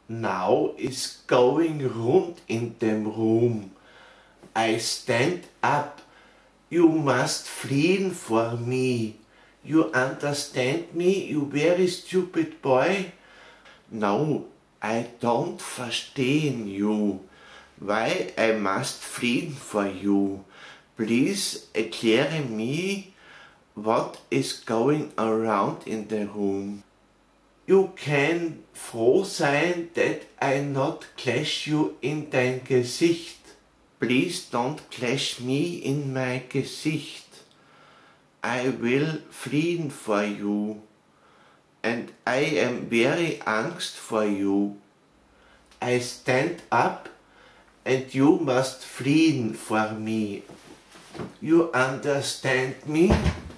Now is going round in them room. I stand up. You must flee for me. You understand me, you very stupid boy? No, I don't verstehen you. Why I must flee for you? Please erkläre me what is going around in the room. You can froh sein that I not clash you in dein Gesicht. Please don't clash me in my Gesicht. I will flee for you, and I am very angst for you. I stand up, and you must flee for me. You understand me?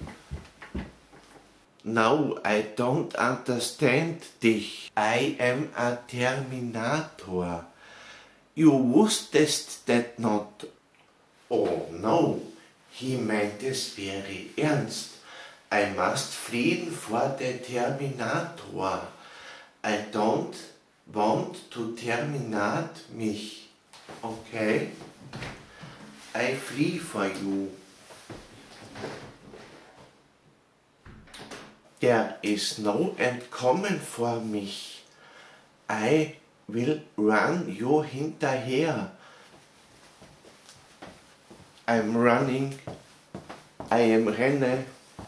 No, I don't understand dich. I am a Terminator. You wusstest that not. Oh no, he meant es very ernst. I must flee for the Terminator. I don't want to terminate mich. Okay? I flee for you. There is no Entkommen vor mich. I will run you hinterher. I'm running. I am renne.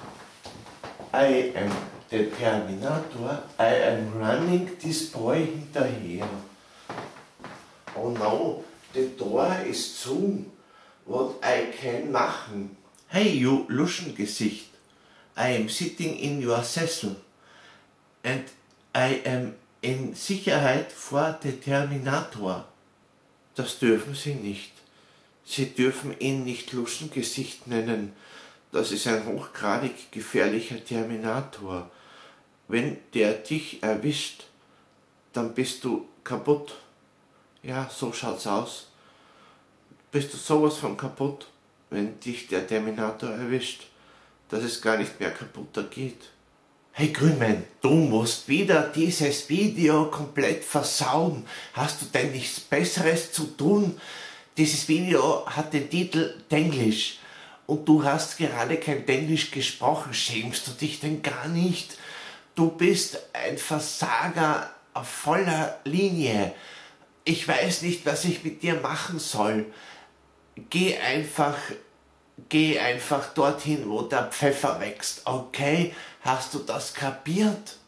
I am the Terminator. I am running this boy hinterher. Oh no, the door is zu. What I can machen? Hey, you Luschengesicht. I am sitting in your sessel. And I am in Sicherheit vor the Terminator. Das dürfen Sie nicht. Sie dürfen ihn nicht Luschengesicht nennen. Das ist ein hochgradig gefährlicher Terminator. Wenn der dich erwischt, dann bist du kaputt. Ja, so schaut's aus. Bist du sowas von kaputt, wenn dich der Terminator erwischt, dass es gar nicht mehr kaputter geht. Hey Grünmann, du musst wieder dieses Video komplett versauen. Hast du denn nichts Besseres zu tun? Dieses Video hat den Titel Denglisch und du hast gerade kein Denglisch gesprochen. Schämst du dich denn gar nicht? Du bist ein Versager auf voller Linie. Ich weiß nicht, was ich mit dir machen soll. Geh einfach dorthin, wo der Pfeffer wächst, okay? Hast du das kapiert?